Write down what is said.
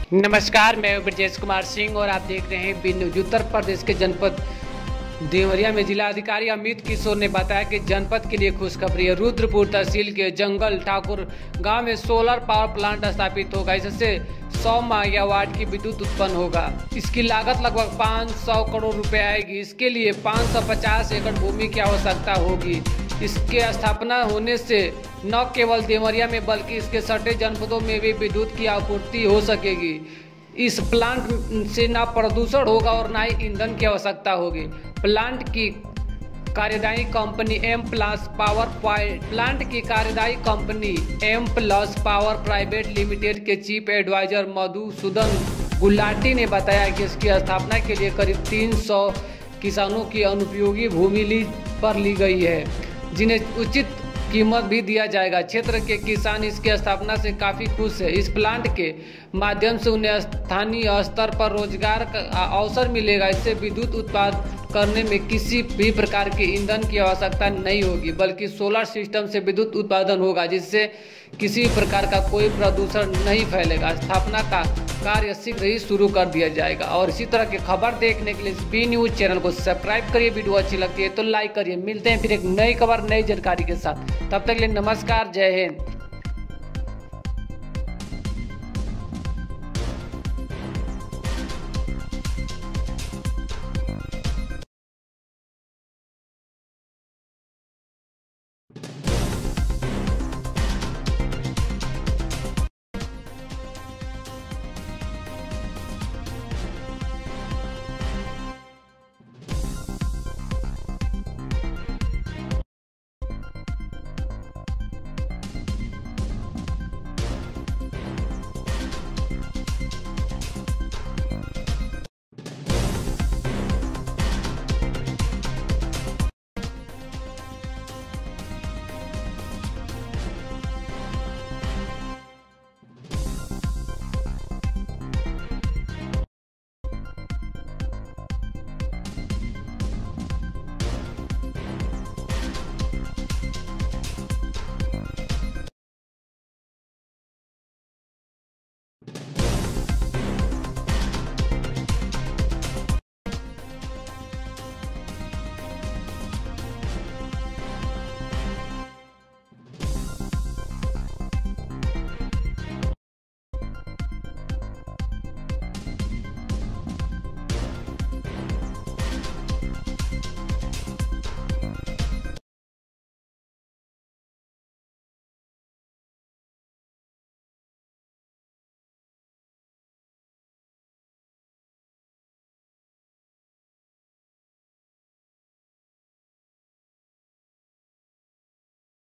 नमस्कार, मैं ब्रजेश कुमार सिंह और आप देख रहे हैं बी न्यूज। उत्तर प्रदेश के जनपद देवरिया में जिला अधिकारी अमित किशोर ने बताया कि जनपद के लिए खुशखबरी है। रुद्रपुर तहसील के जंगल ठाकुर गांव में सोलर पावर प्लांट स्थापित होगा। इससे 100 मेगावाट की विद्युत उत्पन्न होगा। इसकी लागत लगभग 500 करोड़ रुपए आएगी। इसके लिए 550 एकड़ भूमि की आवश्यकता होगी। इसके स्थापना होने से न केवल देवरिया में बल्कि इसके सटे जनपदों में भी विद्युत की आपूर्ति हो सकेगी। इस प्लांट से ना प्रदूषण होगा और ना ही ईंधन की आवश्यकता होगी। प्लांट की कार्यदायी company M plus power private limited के चीफ एडवाइजर मधुसूदन गुलाटी ने बताया कि इसकी स्थापना के लिए करीब 300 किसानों की अनुपयोगी भूमि लीज पर ली गई है, जिन्हें उचित कीमत भी दिया जाएगा। क्षेत्र के किसान इसकी स्थापना से काफ़ी खुश है। इस प्लांट के माध्यम से उन्हें स्थानीय स्तर पर रोजगार का अवसर मिलेगा। इससे विद्युत उत्पादन करने में किसी भी प्रकार के ईंधन की आवश्यकता नहीं होगी, बल्कि सोलर सिस्टम से विद्युत उत्पादन होगा, जिससे किसी प्रकार का कोई प्रदूषण नहीं फैलेगा। स्थापना का कार्य शीघ्र ही शुरू कर दिया जाएगा। और इसी तरह की खबर देखने के लिए बी न्यूज चैनल को सब्सक्राइब करिए। वीडियो अच्छी लगती है तो लाइक करिए। मिलते हैं फिर एक नई खबर नई जानकारी के साथ। तब तक के लिए नमस्कार, जय हिंद।